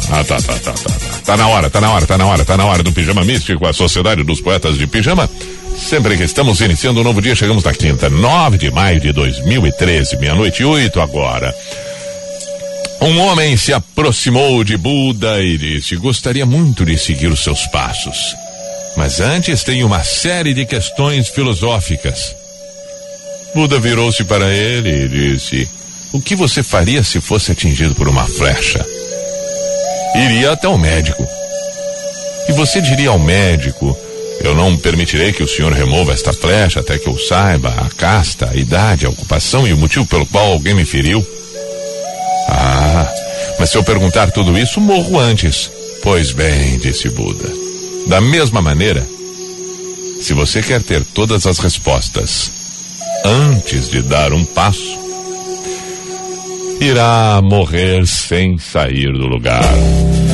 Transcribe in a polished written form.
Tá na hora do Pijama Místico, a Sociedade dos Poetas de Pijama. Sempre que estamos iniciando um novo dia, chegamos na quinta, 9 de maio de 2013, 00:08 agora. Um homem se aproximou de Buda e disse: gostaria muito de seguir os seus passos, mas antes tem uma série de questões filosóficas. Buda virou-se para ele e disse: o que você faria se fosse atingido por uma flecha? Iria até o médico. E você diria ao médico: eu não permitirei que o senhor remova esta flecha até que eu saiba a casta, a idade, a ocupação e o motivo pelo qual alguém me feriu. Mas se eu perguntar tudo isso, morro antes. Pois bem, disse Buda, da mesma maneira, se você quer ter todas as respostas antes de dar um passo, irá morrer sem sair do lugar.